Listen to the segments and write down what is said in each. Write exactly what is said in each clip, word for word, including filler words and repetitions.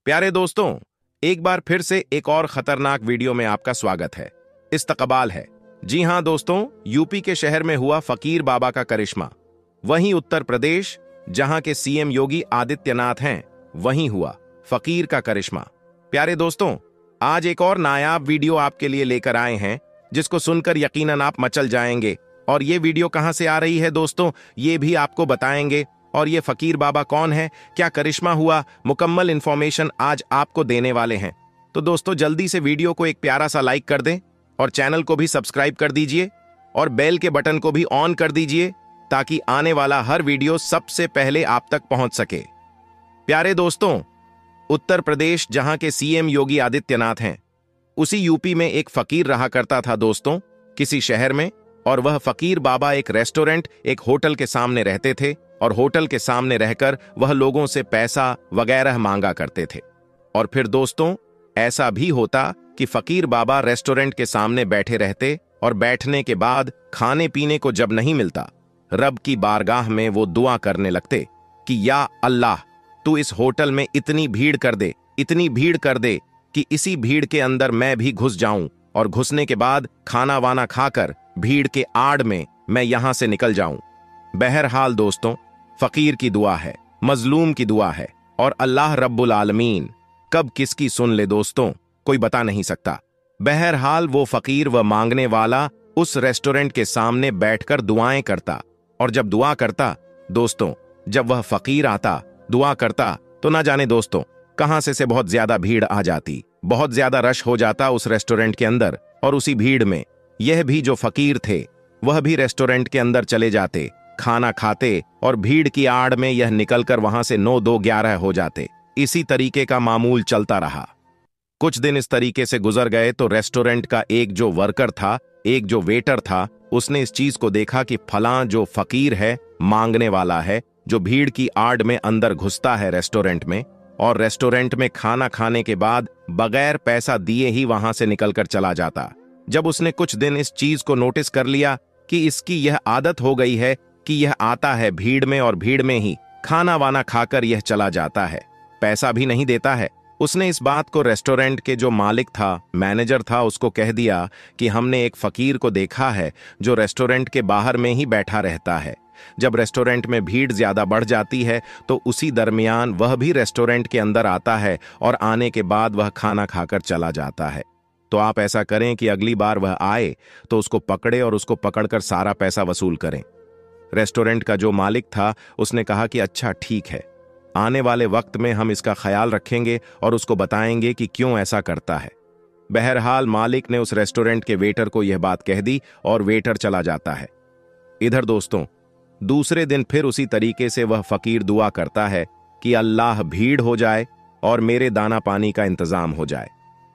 प्यारे दोस्तों, एक बार फिर से एक और खतरनाक वीडियो में आपका स्वागत है। इस्तकबाल है। जी हां दोस्तों, यूपी के शहर में हुआ फकीर बाबा का करिश्मा। वहीं उत्तर प्रदेश, जहां के सीएम योगी आदित्यनाथ हैं, वहीं हुआ फकीर का करिश्मा। प्यारे दोस्तों, आज एक और नायाब वीडियो आपके लिए लेकर आए हैं, जिसको सुनकर यकीनन आप मचल जाएंगे। और ये वीडियो कहां से आ रही है दोस्तों, ये भी आपको बताएंगे। और ये फकीर बाबा कौन है, क्या करिश्मा हुआ, मुकम्मल इंफॉर्मेशन आज आपको देने वाले हैं। तो दोस्तों, जल्दी से वीडियो को एक प्यारा सा लाइक कर दें और चैनल को भी सब्सक्राइब कर दीजिए और बेल के बटन को भी ऑन कर दीजिए, ताकि आने वाला हर वीडियो सबसे पहले आप तक पहुंच सके। प्यारे दोस्तों, उत्तर प्रदेश, जहां के सीएम योगी आदित्यनाथ हैं, उसी यूपी में एक फकीर रहा करता था दोस्तों, किसी शहर में। और वह फकीर बाबा एक रेस्टोरेंट, एक होटल के सामने रहते थे और होटल के सामने रहकर वह लोगों से पैसा वगैरह मांगा करते थे। और फिर दोस्तों, ऐसा भी होता कि फकीर बाबा रेस्टोरेंट के सामने बैठे रहते और बैठने के बाद खाने पीने को जब नहीं मिलता, रब की बारगाह में वो दुआ करने लगते कि या अल्लाह, तू इस होटल में इतनी भीड़ कर दे, इतनी भीड़ कर दे कि इसी भीड़ के अंदर मैं भी घुस जाऊं और घुसने के बाद खाना वाना खाकर भीड़ के आड़ में मैं यहां से निकल जाऊं। बहरहाल दोस्तों, फकीर की दुआ है, मजलूम की दुआ है, और अल्लाह रब्बुल आलमीन कब किसकी सुन ले दोस्तों, कोई बता नहीं सकता। बहरहाल वो फकीर व मांगने वाला उस रेस्टोरेंट के सामने बैठकर दुआएं करता। और जब दुआ करता दोस्तों, जब वह फकीर आता, दुआ करता, तो ना जाने दोस्तों कहां से से बहुत ज्यादा भीड़ आ जाती, बहुत ज्यादा रश हो जाता उस रेस्टोरेंट के अंदर। और उसी भीड़ में यह भी जो फकीर थे, वह भी रेस्टोरेंट के अंदर चले जाते, खाना खाते, और भीड़ की आड़ में यह निकलकर वहां से नौ दो ग्यारह हो जाते। इसी तरीके का मामूल चलता रहा। कुछ दिन इस तरीके से गुजर गए तो रेस्टोरेंट का एक जो वर्कर था, एक जो वेटर था, उसने इस चीज को देखा कि फलां जो फकीर है, मांगने वाला है, जो भीड़ की आड़ में अंदर घुसता है रेस्टोरेंट में, और रेस्टोरेंट में खाना खाने के बाद बगैर पैसा दिए ही वहां से निकलकर चला जाता। जब उसने कुछ दिन इस चीज को नोटिस कर लिया कि इसकी यह आदत हो गई है कि यह आता है भीड़ में और भीड़ में ही खाना वाना खाकर यह चला जाता है, पैसा भी नहीं देता है, उसने इस बात को रेस्टोरेंट के जो मालिक था, मैनेजर था, उसको कह दिया कि हमने एक फकीर को देखा है जो रेस्टोरेंट के बाहर में ही बैठा रहता है। जब रेस्टोरेंट में भीड़ ज्यादा बढ़ जाती है तो उसी दरमियान वह भी रेस्टोरेंट के अंदर आता है और आने के बाद वह खाना खाकर चला जाता है। तो आप ऐसा करें कि अगली बार वह आए तो उसको पकड़े और उसको पकड़कर सारा पैसा वसूल करें। रेस्टोरेंट का जो मालिक था, उसने कहा कि अच्छा ठीक है, आने वाले वक्त में हम इसका ख्याल रखेंगे और उसको बताएंगे कि क्यों ऐसा करता है। बहरहाल मालिक ने उस रेस्टोरेंट के वेटर को यह बात कह दी और वेटर चला जाता है। इधर दोस्तों, दूसरे दिन फिर उसी तरीके से वह फकीर दुआ करता है कि अल्लाह भीड़ हो जाए और मेरे दाना पानी का इंतजाम हो जाए।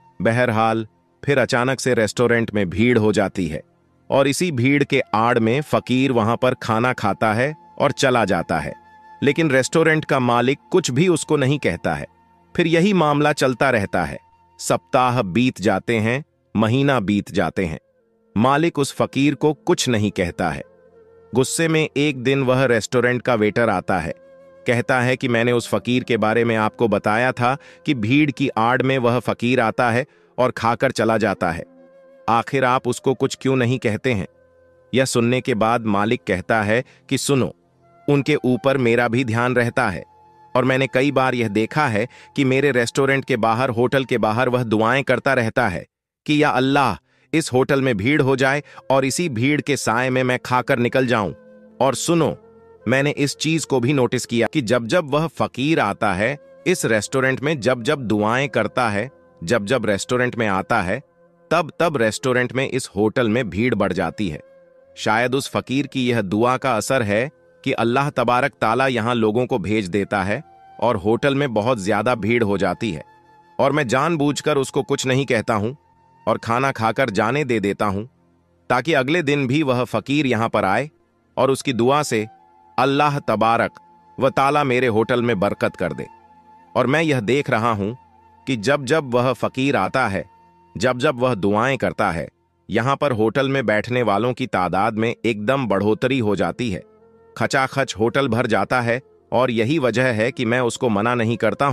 बहरहाल फिर अचानक से रेस्टोरेंट में भीड़ हो जाती है और इसी भीड़ के आड़ में फकीर वहां पर खाना खाता है और चला जाता है। लेकिन रेस्टोरेंट का मालिक कुछ भी उसको नहीं कहता है। फिर यही मामला चलता रहता है। सप्ताह बीत जाते हैं, महीना बीत जाते हैं, मालिक उस फकीर को कुछ नहीं कहता है। गुस्से में एक दिन वह रेस्टोरेंट का वेटर आता है, कहता है कि मैंने उस फकीर के बारे में आपको बताया था कि भीड़ की आड़ में वह फकीर आता है और खाकर चला जाता है, आखिर आप उसको कुछ क्यों नहीं कहते हैं। यह सुनने के बाद मालिक कहता है कि सुनो, उनके ऊपर मेरा भी ध्यान रहता है और मैंने कई बार यह देखा है कि मेरे रेस्टोरेंट के बाहर, होटल के बाहर वह दुआएं करता रहता है कि या अल्लाह, इस होटल में भीड़ हो जाए और इसी भीड़ के साए में मैं खाकर निकल जाऊं। और सुनो, मैंने इस चीज को भी नोटिस किया कि जब जब वह फकीर आता है इस रेस्टोरेंट में, जब जब दुआएं करता है, जब जब रेस्टोरेंट में आता है, तब तब रेस्टोरेंट में, इस होटल में भीड़ बढ़ जाती है। शायद उस फकीर की यह दुआ का असर है कि अल्लाह तबारक ताला यहां लोगों को भेज देता है और होटल में बहुत ज्यादा भीड़ हो जाती है। और मैं जानबूझकर उसको कुछ नहीं कहता हूं और खाना खाकर जाने दे देता हूं, ताकि अगले दिन भी वह फकीर यहां पर आए और उसकी दुआ से अल्लाह तबारक व ताला मेरे होटल में बरकत कर दे। और मैं यह देख रहा हूं कि जब जब वह फकीर आता है, जब जब वह दुआएं करता है, यहां पर होटल में बैठने वालों की तादाद में एकदम बढ़ोतरी हो जाती है। खचाखच होटल भर जाता है और यही वजह है कि मैं उसको मना नहीं करता हूं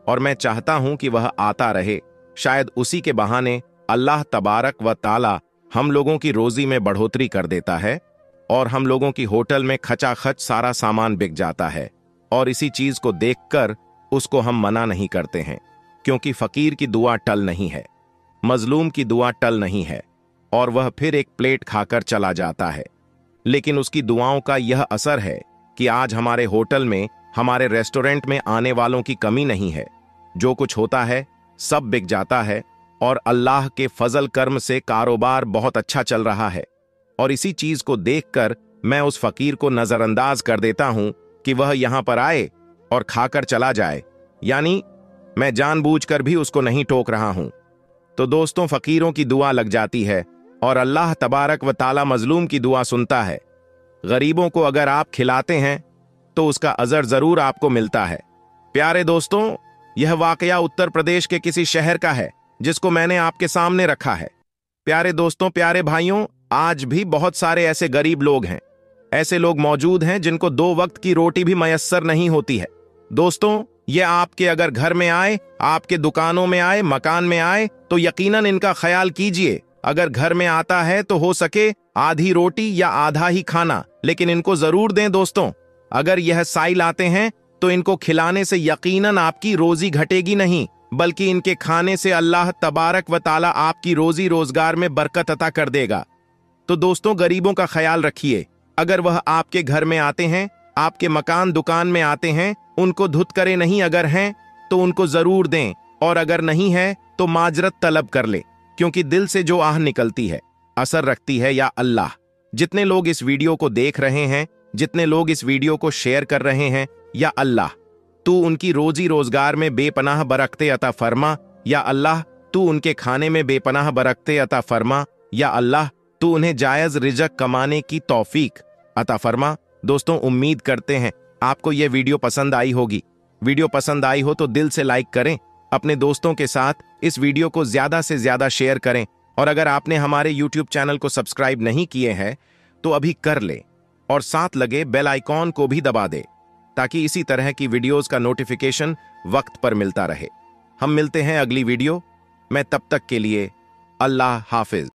और मैं चाहता हूं कि वह आता रहे। शायद उसी के बहाने अल्लाह तबारक व ताला हम लोगों की रोजी में बढ़ोतरी कर देता है और हम लोगों की होटल में खचाखच सारा सामान बिक जाता है। और इसी चीज को देखकर उसको हम मना नहीं करते हैं, क्योंकि फकीर की दुआ टल नहीं है, मजलूम की दुआ टल नहीं है, और वह फिर एक प्लेट खाकर चला जाता है। लेकिन उसकी दुआओं का यह असर है कि आज हमारे होटल में, हमारे रेस्टोरेंट में आने वालों की कमी नहीं है। जो कुछ होता है सब बिक जाता है और अल्लाह के फजल कर्म से कारोबार बहुत अच्छा चल रहा है। और इसी चीज को देखकर मैं उस फकीर को नजरअंदाज कर देता हूं कि वह यहां पर आए और खाकर चला जाए, यानी मैं जानबूझकर भी उसको नहीं टोक रहा हूं। तो दोस्तों, फकीरों की दुआ लग जाती है और अल्लाह तबारक व ताला मजलूम की दुआ सुनता है। गरीबों को अगर आप खिलाते हैं तो उसका अजर जरूर आपको मिलता है। प्यारे दोस्तों, यह वाकया उत्तर प्रदेश के किसी शहर का है जिसको मैंने आपके सामने रखा है। प्यारे दोस्तों, प्यारे भाइयों, आज भी बहुत सारे ऐसे गरीब लोग हैं, ऐसे लोग मौजूद हैं जिनको दो वक्त की रोटी भी मयस्सर नहीं होती है। दोस्तों, ये आपके अगर घर में आए, आपके दुकानों में आए, मकान में आए, तो यकीनन इनका ख्याल कीजिए। अगर घर में आता है तो हो सके आधी रोटी या आधा ही खाना, लेकिन इनको जरूर दें दोस्तों। अगर यह साइल आते हैं तो इनको खिलाने से यकीनन आपकी रोजी घटेगी नहीं, बल्कि इनके खाने से अल्लाह तबारक व ताला आपकी रोजी रोजगार में बरकत अता कर देगा। तो दोस्तों, गरीबों का ख्याल रखिए। अगर वह आपके घर में आते हैं, आपके मकान दुकान में आते हैं, उनको धुतकरे नहीं अगर हैं तो उनको जरूर दें, और अगर नहीं है तो माजरत तलब कर ले, क्योंकि दिल से जो आह निकलती है असर रखती है। या अल्लाह, जितने लोग इस वीडियो को देख रहे हैं, जितने लोग इस वीडियो को शेयर कर रहे हैं, या अल्लाह तू उनकी रोजी रोजगार में बेपनाह बरकते अता फरमा। या अल्लाह तू उनके खाने में बेपनाह बरकते अता फरमा। या अल्लाह तू उन्हें जायज रिजक कमाने की तौफीक अता फरमा। दोस्तों, उम्मीद करते हैं आपको यह वीडियो पसंद आई होगी। वीडियो पसंद आई हो तो दिल से लाइक करें, अपने दोस्तों के साथ इस वीडियो को ज्यादा से ज्यादा शेयर करें, और अगर आपने हमारे यूट्यूब चैनल को सब्सक्राइब नहीं किए हैं तो अभी कर ले, और साथ लगे बेल आइकॉन को भी दबा दे, ताकि इसी तरह की वीडियोस का नोटिफिकेशन वक्त पर मिलता रहे। हम मिलते हैं अगली वीडियो में, तब तक के लिए अल्लाह हाफिज।